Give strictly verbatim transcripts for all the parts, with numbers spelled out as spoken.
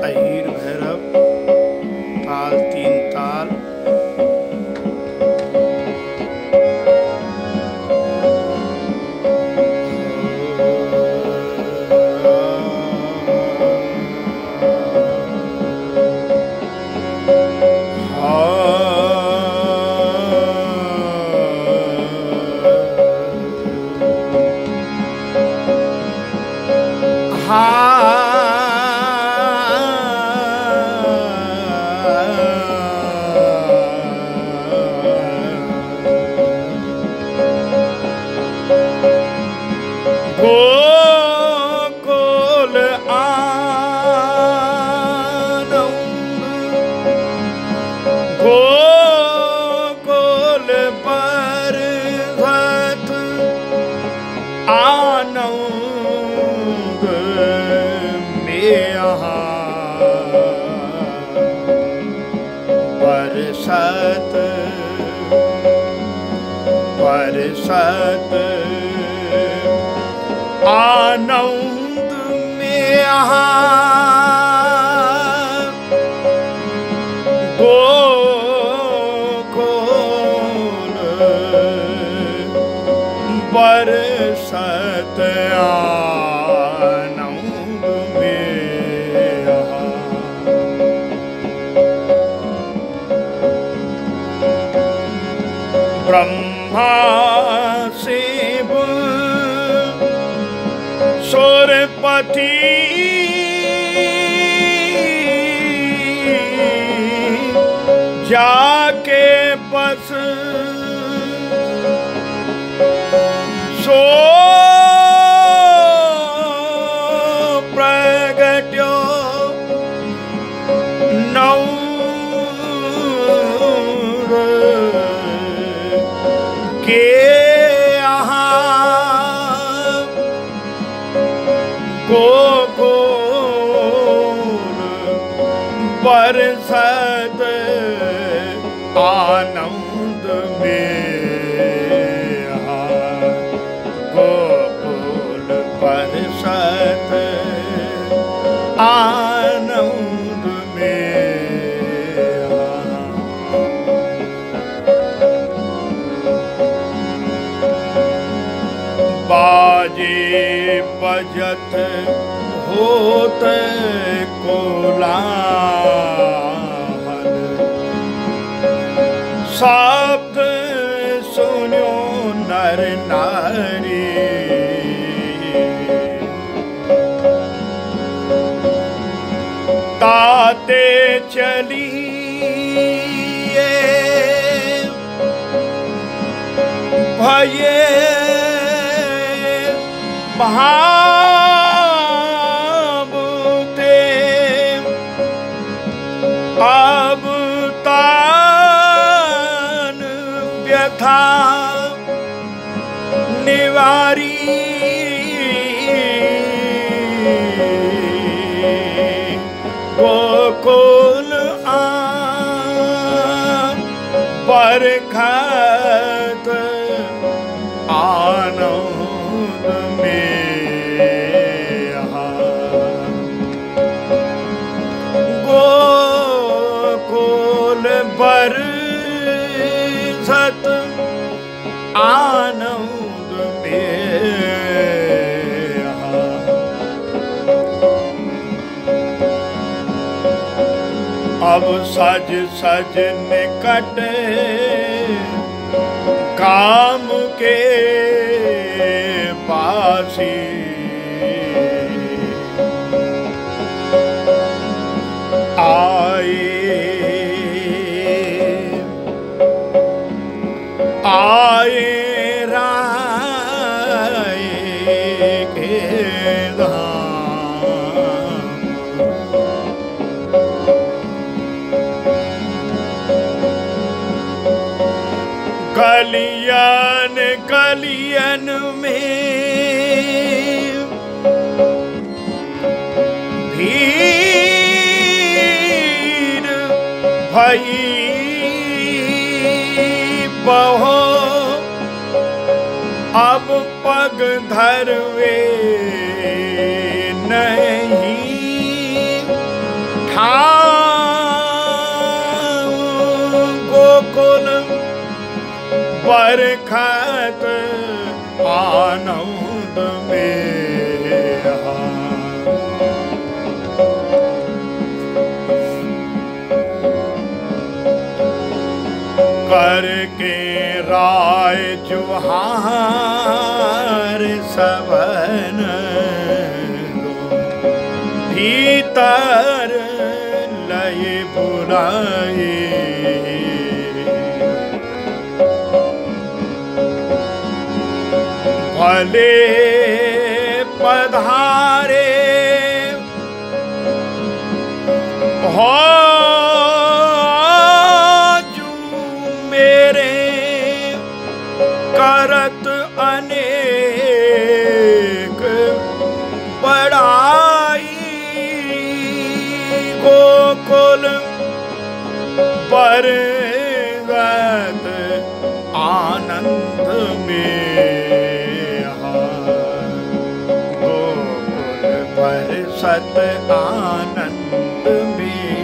अहीर भैरव ताल तीन ताल। गोकुल आनंद गोकुल बरसत आनंद में यहाँ बरसत बरसत आनंद में यहाँ गोकुल बरसत आनंद में यहाँ। ब्रह्मा शिव सुरपति जाके बस सो प्रगट्यो नौ के गोकुल बरसत आनंद में यहाँ गोकुल बरसत आनंद में यहाँ। बाजे बजत होत कोलाहल शब्द सुनो नर नारी। ताते चलिए भये भावते अब तान व्यथा निवारी। गोकुल आ बरखत आनंद में गोकुल बरसत आनंद में यहाँ। अब सज सज निकट काम के पासी आए आए राय के धाम। गलियन गलियन में भीड़ भई बहो अब पग धरवे नहीं बरखत आनंद में करके राय जुहार सवन भीतर लय बुलाए भले पधारे हो जू मेरे करत अनेक बड़ाई गोकुल बरगद आनंद में सत आनंद में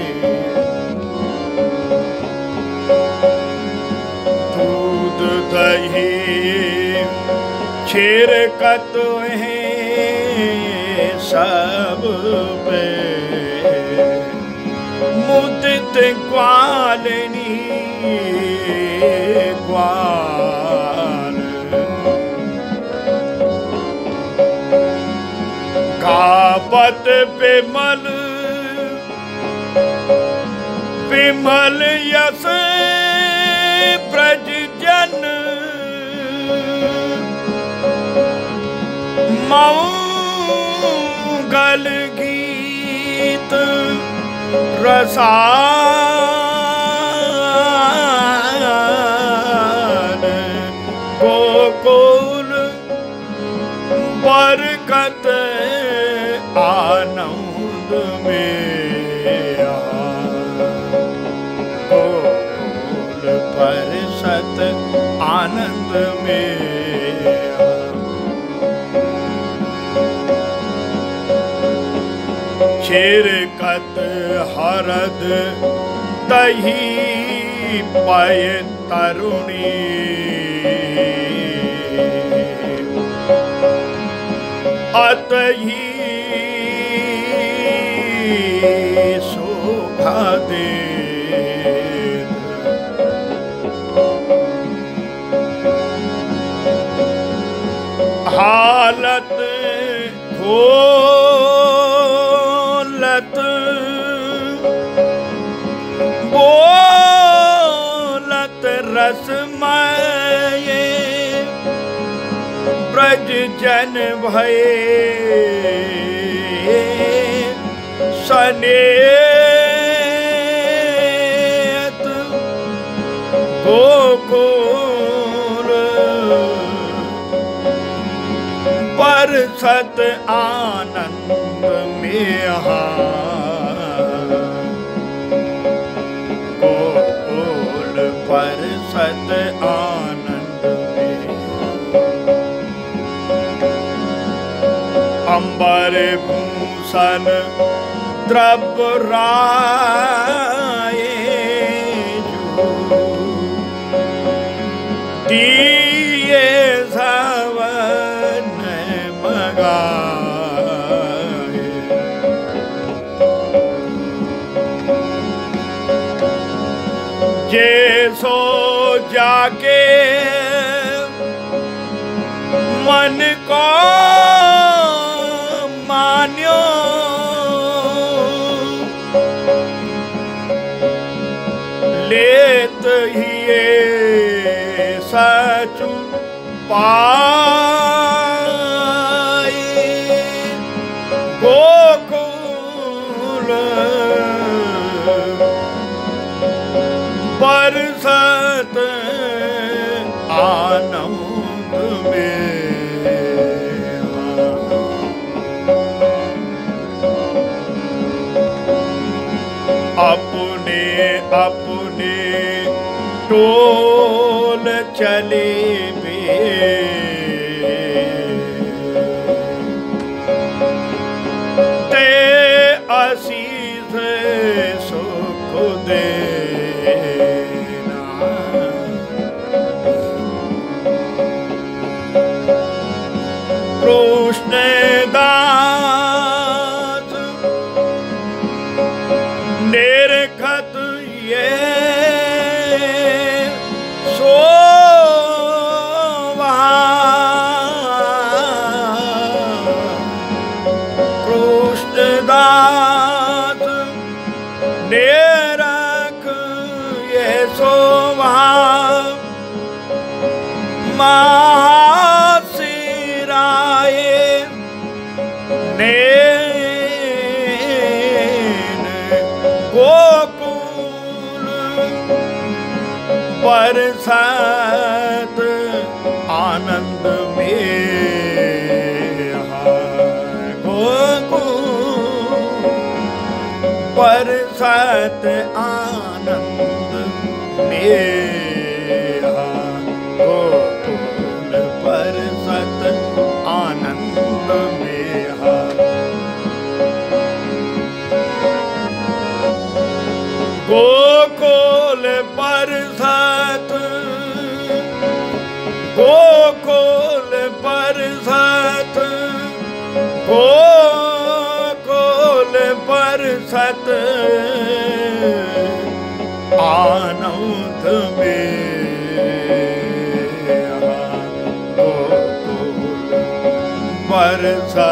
दूध दही छिड़कत है सब पे मुदित ग्वालनी ग्वाल गावत विमल विमल यस ब्रज जन मंगल गीत रसान गोकुल बरकत आनंद में गोकुल बरसत आनंद में छिड़कत हरद दही पय तरुणी अतही शोभा दे हालत खोलत बोलत रसमय ब्रज जन भये सनेत गोकुल बरसत आनंद में गोकुल बरसत आनंद में अंबर भूषण द्रव्य राय दिए सवन मगाए जे सो जाके मन को मान्यो लेत ही सचु पाए गोकुल बरसत आनंद में अपने अपने टोल चले बे ते आशीष सुख देना गोकुल बरसत आनंद में, गोकुल बरसत आनंद में। गोकुल बरसत, गोकुल बरसत, गोकुल बरसत आनंद में, गोकुल बरसत